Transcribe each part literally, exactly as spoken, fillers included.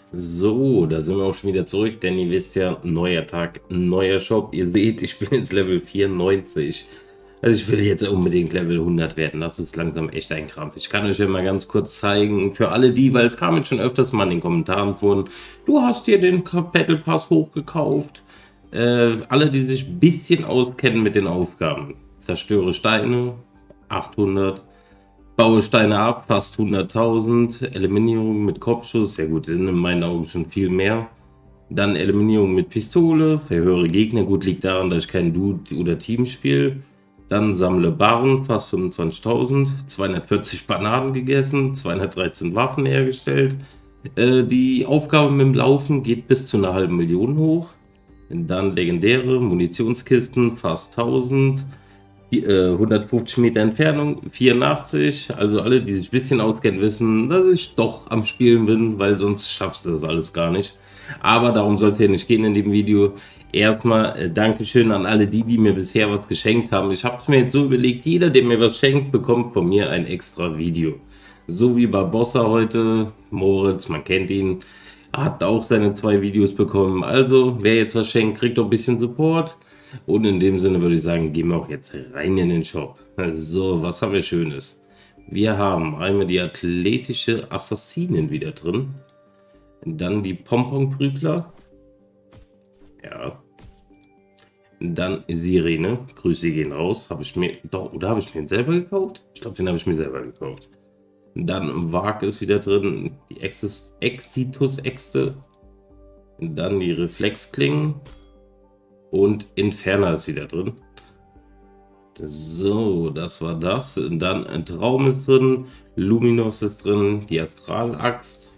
So, da sind wir auch schon wieder zurück, denn ihr wisst ja, neuer Tag, neuer Shop. Ihr seht, ich bin jetzt Level vierundneunzig. Also ich will jetzt unbedingt Level hundert werden. Das ist langsam echt ein Krampf. Ich kann euch ja mal ganz kurz zeigen, für alle die, weil es kam jetzt schon öfters mal in den Kommentaren vor, du hast dir den Battle Pass hochgekauft. Äh, alle, die sich ein bisschen auskennen mit den Aufgaben. Zerstöre Steine, achthundert. Baue Steine ab, fast hunderttausend. Eliminierung mit Kopfschuss, ja gut, sind in meinen Augen schon viel mehr. Dann Eliminierung mit Pistole, verhöre Gegner, gut, liegt daran, dass ich kein Dude- oder Team spiele. Dann sammle Barren, fast fünfundzwanzigtausend. zweihundertvierzig Bananen gegessen, zweihundertdreizehn Waffen hergestellt. Äh, die Aufgabe mit dem Laufen geht bis zu einer halben Million hoch. Dann legendäre Munitionskisten, fast tausend. hundertfünfzig Meter Entfernung, vierundachtzig. Also alle, die sich ein bisschen auskennen, wissen, dass ich doch am Spielen bin, weil sonst schaffst du das alles gar nicht. Aber darum soll es hier nicht gehen in dem Video. Erstmal äh, Dankeschön an alle die, die mir bisher was geschenkt haben. Ich habe es mir jetzt so überlegt, jeder, der mir was schenkt, bekommt von mir ein extra Video. So wie Barbossa heute, Moritz, man kennt ihn, hat auch seine zwei Videos bekommen. Also, wer jetzt was schenkt, kriegt auch ein bisschen Support. Und in dem Sinne würde ich sagen, gehen wir auch jetzt rein in den Shop. So, was haben wir Schönes? Wir haben einmal die athletische Assassinen wieder drin. Dann die Pompon-Prügler. Ja. Dann Sirene. Grüße gehen raus. Habe ich mir. Doch, oder habe ich mir den selber gekauft? Ich glaube, den habe ich mir selber gekauft. Dann Wag ist wieder drin. Die Exitus-Äxte. Dann die Reflexklingen. Und Inferna ist wieder drin. So, das war das. Dann ein Traum ist drin. Luminos ist drin. Die Astralaxt.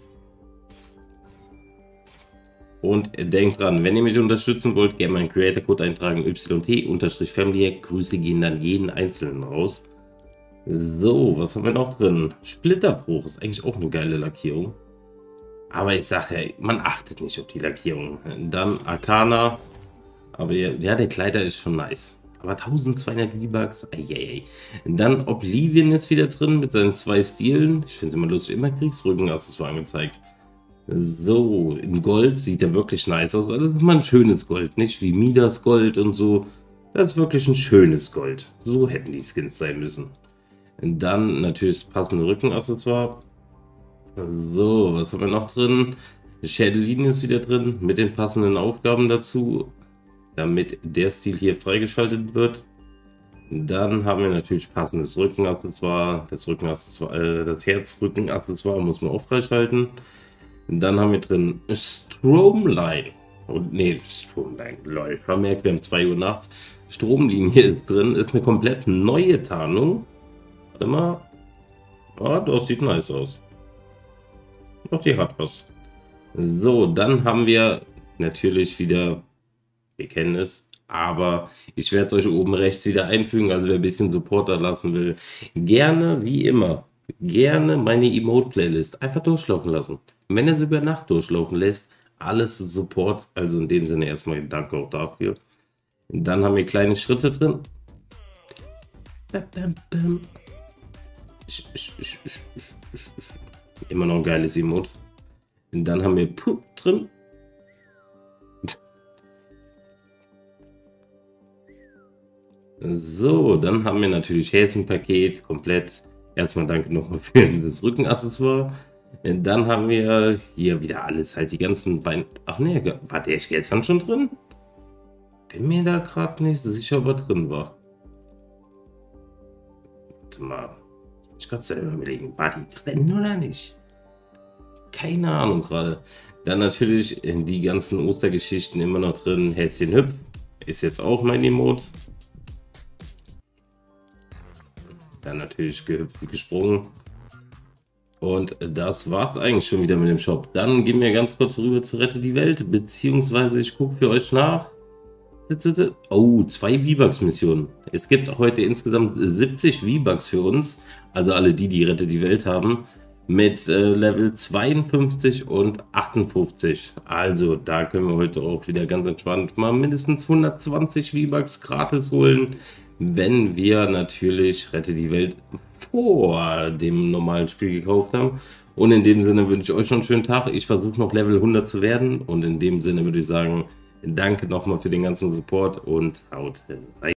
Und denkt dran, wenn ihr mich unterstützen wollt, gerne meinen Creator-Code eintragen. Y T-Family. Grüße gehen dann jeden Einzelnen raus. So, was haben wir noch drin? Splitterbruch ist eigentlich auch eine geile Lackierung. Aber ich sage, man achtet nicht auf die Lackierung. Dann Arcana. Aber ja, der Kleider ist schon nice. Aber eintausendzweihundert V-Bucks, eieiei. Dann Oblivion ist wieder drin mit seinen zwei Stilen. Ich finde es immer lustig, immer Kriegsrücken hast du so angezeigt. So, in Gold sieht er wirklich nice aus. Das ist mal ein schönes Gold, nicht wie Midas Gold und so. Das ist wirklich ein schönes Gold. So hätten die Skins sein müssen. Dann natürlich das passende Rückenaccessoire. So, was haben wir noch drin? Schädellinie ist wieder drin mit den passenden Aufgaben dazu, damit der Stil hier freigeschaltet wird. Dann haben wir natürlich passendes Rückenaccessoire. Das Rückenaccessoire, äh, das Herzrückenaccessoire muss man auch freischalten. Dann haben wir drin Stromline. Und nee, Stromline, lol. Man merkt, wir haben zwei Uhr nachts. Stromlinie ist drin, ist eine komplett neue Tarnung. Warte mal. Ah, das sieht nice aus. Doch, die hat was. So, dann haben wir natürlich wieder. Wir kennen es, aber ich werde es euch oben rechts wieder einfügen, also wer ein bisschen Supporter lassen will, gerne, wie immer, gerne meine Emote-Playlist einfach durchlaufen lassen. Wenn er es über Nacht durchlaufen lässt, alles Support, also in dem Sinne erstmal danke auch dafür. Dann haben wir kleine Schritte drin. Immer noch ein geiles Emote. Und dann haben wir Pup drin. So, dann haben wir natürlich Häschenpaket komplett. Erstmal danke nochmal für das Rückenaccessoire. Dann haben wir hier wieder alles, halt die ganzen Beine. Ach ne, war der gestern schon drin? Bin mir da gerade nicht sicher, ob er drin war. Warte mal. Ich gerade selber überlegen, war die drin oder nicht? Keine Ahnung gerade. Dann natürlich in die ganzen Ostergeschichten immer noch drin. Häschen Hüpf ist jetzt auch mein Emote. Dann natürlich gehüpft, gesprungen. Und das war's eigentlich schon wieder mit dem Shop. Dann gehen wir ganz kurz rüber zu Rette die Welt. Beziehungsweise ich gucke für euch nach. Oh, zwei V-Bucks Missionen. Es gibt heute insgesamt siebzig V-Bucks für uns. Also alle die, die Rette die Welt haben. Mit äh, Level zweiundfünfzig und achtundfünfzig. Also da können wir heute auch wieder ganz entspannt mal mindestens hundertzwanzig V-Bucks gratis holen. Wenn wir natürlich Rette die Welt vor dem normalen Spiel gekauft haben. Und in dem Sinne wünsche ich euch noch einen schönen Tag. Ich versuche noch Level hundert zu werden. Und in dem Sinne würde ich sagen, danke nochmal für den ganzen Support und haut rein.